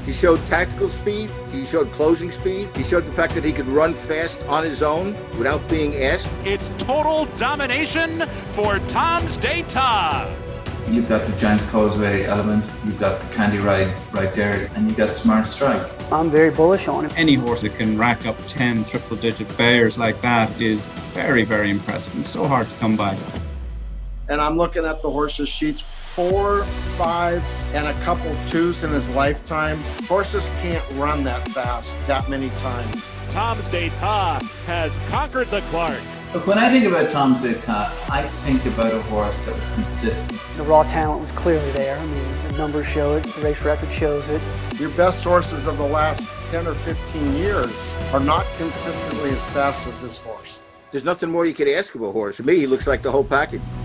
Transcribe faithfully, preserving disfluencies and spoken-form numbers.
He showed tactical speed, he showed closing speed, he showed the fact that he could run fast on his own without being asked. It's total domination for Tom's Day Tom. You've got the Giants Causeway element, you've got the Candy Ride right there, and you've got Smart Strike. I'm very bullish on it. Any horse that can rack up ten triple-digit bears like that is very, very impressive and so hard to come by. And I'm looking at the horse's sheets, four fives and a couple twos in his lifetime. Horses can't run that fast that many times. Tom's Day Tom has conquered the Clark. Look, when I think about Tom's Day Tom, I think about a horse that was consistent. The raw talent was clearly there. I mean, the numbers show it, the race record shows it. Your best horses of the last ten or fifteen years are not consistently as fast as this horse. There's nothing more you could ask of a horse. To me, he looks like the whole package.